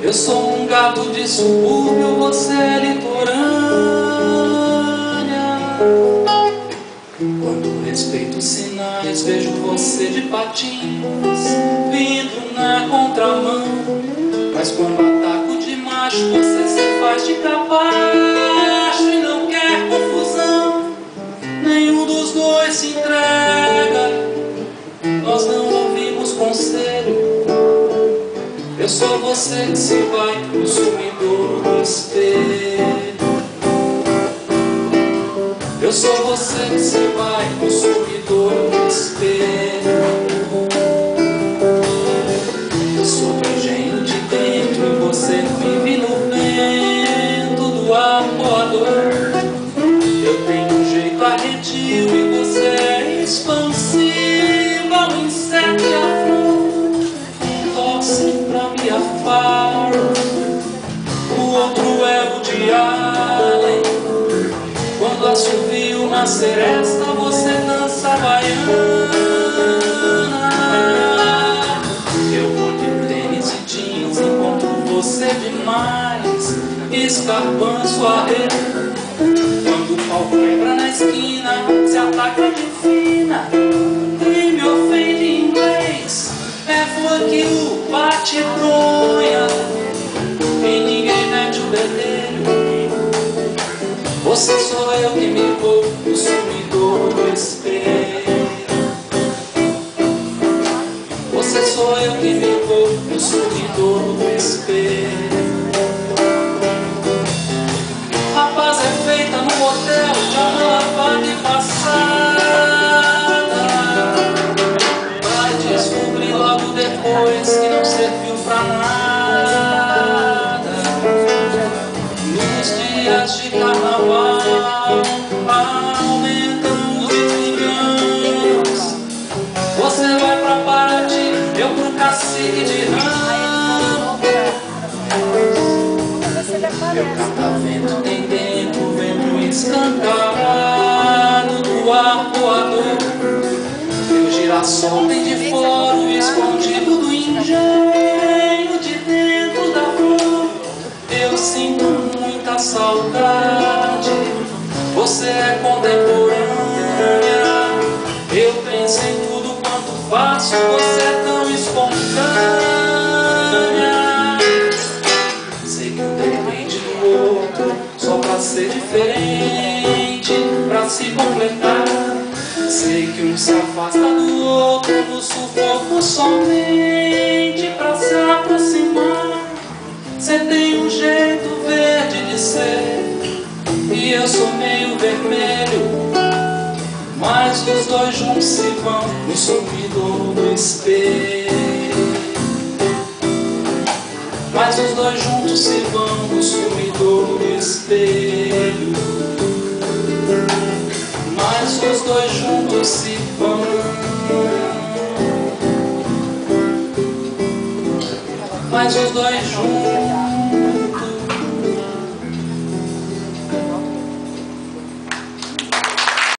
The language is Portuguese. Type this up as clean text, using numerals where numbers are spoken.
Eu sou um gato de subúrbio, você é litorânea. Quando respeito os sinais, vejo você de patins, vindo na contramão. Mas quando ataco de macho, você se faz de capacho e não quer confusão. Nenhum dos dois se entrega, nós não ouvimos conselho. Eu sou você que se vai no sumidouro do espelho. Eu sou você que se vai no sumidouro do espelho. Eu sou do engenho de dentro e você vive no vento do arpoador. Eu tenho um jeito arredio e você é expansiva, ao inseto e a flor. Torce pra me afar. O outro é o de Allen. Quando assovio na seresta, você dança baiana. Eu vou de tênis e jeans, encontro você demais, escarpando sua rede. Quando o pau quebra na esquina, se ataca de fina e me ofende em inglês. É fuck you, bate bronha e ninguém mete o bedelho. Você sou eu que me vou no sumidouro do espelho. Você sou eu que me vou no sumidouro do espelho. Rapaz é feita no motel de uma lavada e passada. Vai descobrir logo depois que não serviu pra nada. Nos dias de carnaval aumentam os desenganos. Você vai pra Paraty, eu pro cacique de ramo. Meu catavento tem dentro, vento escancarado do arpoador. Meu girassol tem de fora o escondido do engenho de dentro da flor. Eu sinto muita saudade, você é contemporânea. Eu penso em tudo quanto faço, você é tão espontânea. Sei que um depende do outro, só pra ser diferente, pra se completar. Sei que um se afasta do outro no sufoco somente pra se aproximar. Você tem um jeito verde de ser e eu sou meio vermelho, mas os dois juntos se vão no sumidouro do espelho. Mas os dois juntos se vão no sumidouro do espelho. Mas os dois juntos se vão. Mas os dois juntos